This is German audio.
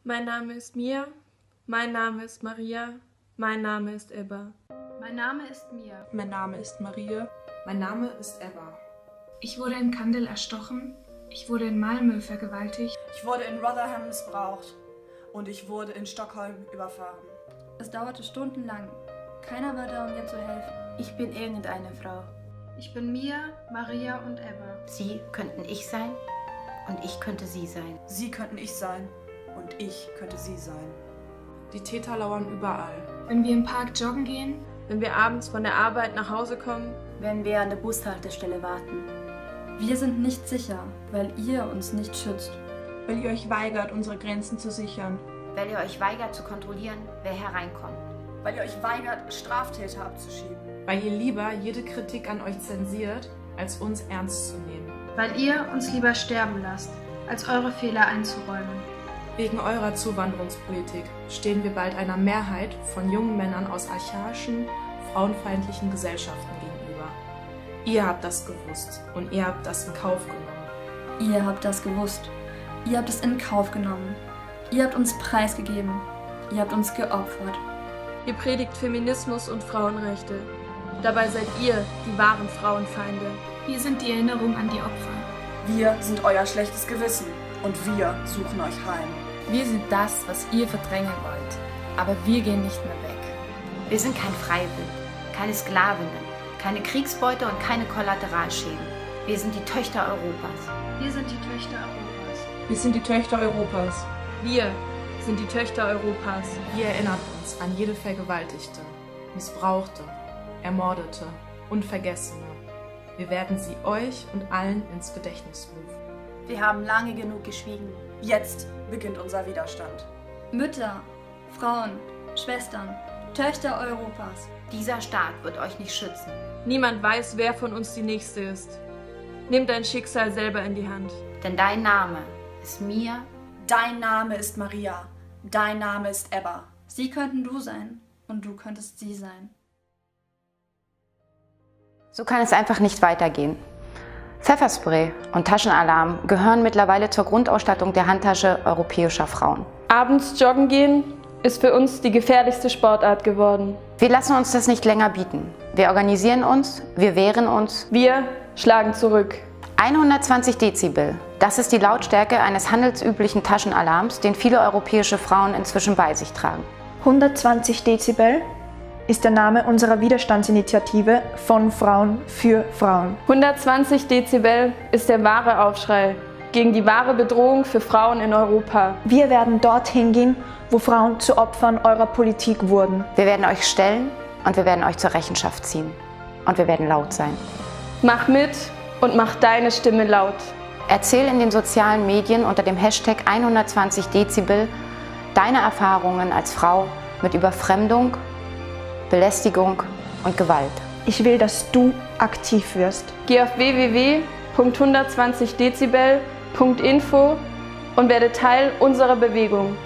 Mein Name ist Mia, mein Name ist Maria, mein Name ist Ebba. Mein Name ist Mia. Mein Name ist Maria. Mein Name ist Ebba. Ich wurde in Kandel erstochen. Ich wurde in Malmö vergewaltigt. Ich wurde in Rotherham missbraucht. Und ich wurde in Stockholm überfahren. Es dauerte stundenlang. Keiner war da, um mir zu helfen. Ich bin irgendeine Frau. Ich bin Mia, Maria und Ebba. Sie könnten ich sein und ich könnte sie sein. Sie könnten ich sein und ich könnte sie sein. Die Täter lauern überall. Wenn wir im Park joggen gehen, wenn wir abends von der Arbeit nach Hause kommen, wenn wir an der Bushaltestelle warten. Wir sind nicht sicher, weil ihr uns nicht schützt. Weil ihr euch weigert, unsere Grenzen zu sichern. Weil ihr euch weigert zu kontrollieren, wer hereinkommt. Weil ihr euch weigert, Straftäter abzuschieben. Weil ihr lieber jede Kritik an euch zensiert, als uns ernst zu nehmen. Weil ihr uns lieber sterben lasst, als eure Fehler einzuräumen. Wegen eurer Zuwanderungspolitik stehen wir bald einer Mehrheit von jungen Männern aus archaischen, frauenfeindlichen Gesellschaften gegenüber. Ihr habt das gewusst und ihr habt das in Kauf genommen. Ihr habt das gewusst. Ihr habt es in Kauf genommen. Ihr habt uns preisgegeben. Ihr habt uns geopfert. Ihr predigt Feminismus und Frauenrechte. Dabei seid ihr die wahren Frauenfeinde. Wir sind die Erinnerung an die Opfer. Wir sind euer schlechtes Gewissen und wir suchen euch heim. Wir sind das, was ihr verdrängen wollt. Aber wir gehen nicht mehr weg. Wir sind kein Freiwild, keine Sklavinnen, keine Kriegsbeute und keine Kollateralschäden. Wir sind die Töchter Europas. Wir sind die Töchter Europas. Wir sind die Töchter Europas. Wir sind die Töchter Europas. Ihr erinnert uns an jede Vergewaltigte, Missbrauchte, Ermordete und Vergessene. Wir werden sie euch und allen ins Gedächtnis rufen. Wir haben lange genug geschwiegen. Jetzt beginnt unser Widerstand. Mütter, Frauen, Schwestern, Töchter Europas. Dieser Staat wird euch nicht schützen. Niemand weiß, wer von uns die Nächste ist. Nimm dein Schicksal selber in die Hand. Denn dein Name ist Mia. Dein Name ist Maria. Dein Name ist Ebba. Sie könnten du sein und du könntest sie sein. So kann es einfach nicht weitergehen. Pfefferspray und Taschenalarm gehören mittlerweile zur Grundausstattung der Handtasche europäischer Frauen. Abends joggen gehen ist für uns die gefährlichste Sportart geworden. Wir lassen uns das nicht länger bieten. Wir organisieren uns, wir wehren uns. Wir schlagen zurück. 120 Dezibel, das ist die Lautstärke eines handelsüblichen Taschenalarms, den viele europäische Frauen inzwischen bei sich tragen. 120 Dezibel ist der Name unserer Widerstandsinitiative von Frauen für Frauen. 120 Dezibel ist der wahre Aufschrei gegen die wahre Bedrohung für Frauen in Europa. Wir werden dorthin gehen, wo Frauen zu Opfern eurer Politik wurden. Wir werden euch stellen und wir werden euch zur Rechenschaft ziehen. Und wir werden laut sein. Mach mit und mach deine Stimme laut. Erzähl in den sozialen Medien unter dem Hashtag 120 Dezibel deine Erfahrungen als Frau mit Überfremdung, Belästigung und Gewalt. Ich will, dass du aktiv wirst. Geh auf www.120dezibel.info und werde Teil unserer Bewegung.